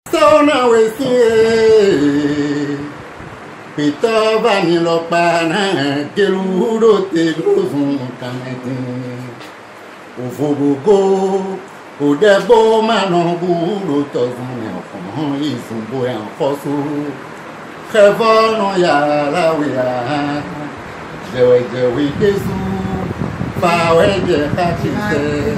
Sauna wesie Pita vani lopana Keluro te grozun kameti Ufobugo Udebo manon buro tozun enfant Izumbo en fosu Kevono ya la wia Jewe desu Fawe je kakise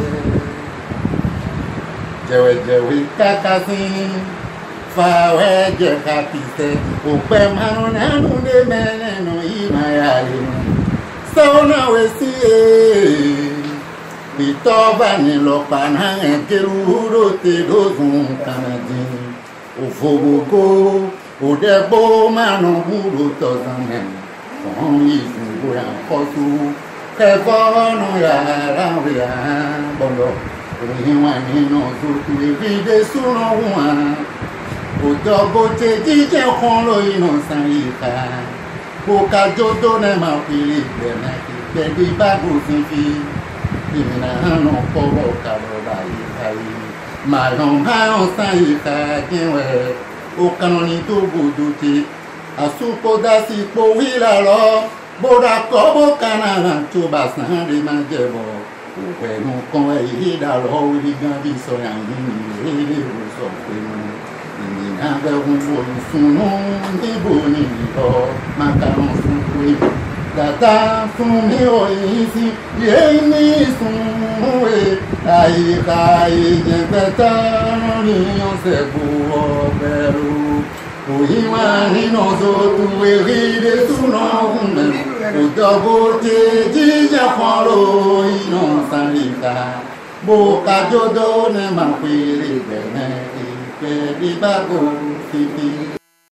Jewe kakasi Fawe je kakise Upe manu nanu de menenu imayali Sauna wesie Pitova ni lopana Keluro te dozun kamedi Ufobugo Udebo manu buru tozanen Fon izumbo ya fosu Kevono ya la wia Bondo Riwani no zutu evide suno wan Odogo te dije kholo ino sanita Boka jodo ne ma pili bena ki Dedi bagu sinfi Imina no kobo karo bai Mayon hayon sanita genwe Okanoni to buduti Asupo dasi po wila lo Boda kobo kanana Chuba sandi manjebo When you come here, that all the Gabi so young, really was so famous. In the other one, soon on the bony or Macaron soon. That from me or easy, yea, me soon away. I better in your sebu beru. We want in also to read it soon on. Double Tija follow in Sanita Boca Jodo ne Mampiri Bene Bago City.